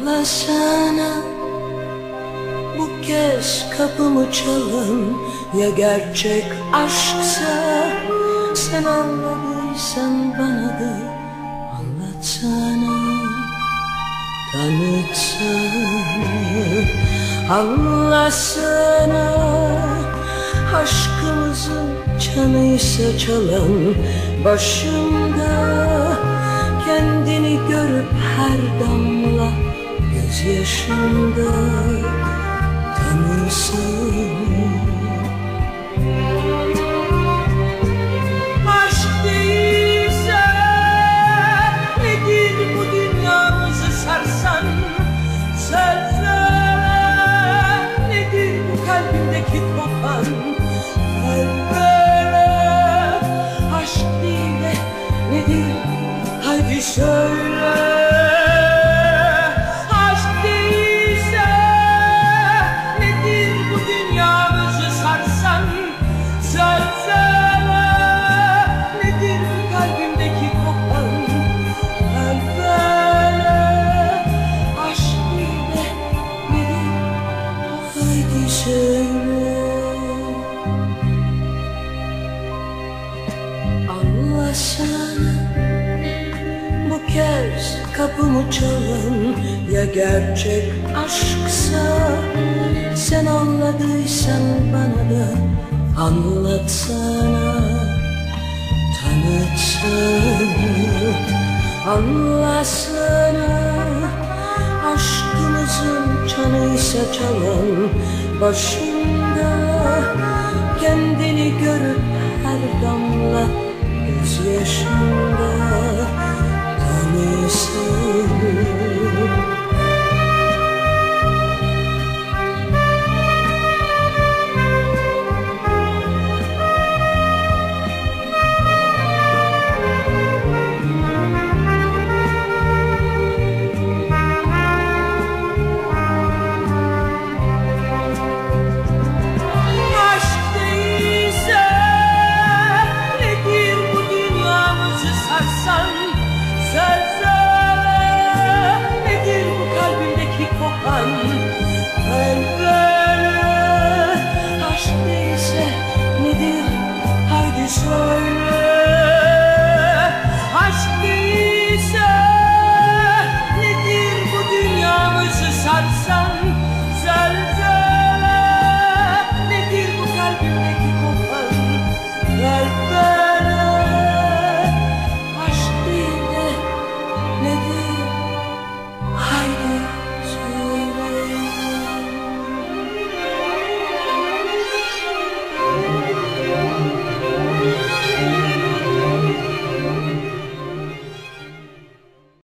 Anlasana, bu kez kapımı çalan ya gerçek aşksa, sen anladıysan bana da anlatsana, tanıtsana. Anlasana, aşkımızın çanıysa çalan başımda, kendini görüp her damla gözyaşımda tanısın. Aşk değilse nedir bu dünyamızı sarsan? Söyle, nedir bu kalbimdeki kopan? Söyle, aşk değil de nedir? Hadi söyle. Anlasana, bu kez kapımı çalan ya gerçek aşksa, sen anladıysan bana da anlatsana, tanıtsana. Anlasana, aşkımızın çanıysa çalan başımda, kendini görüp her damla gözyaşımda tanısın.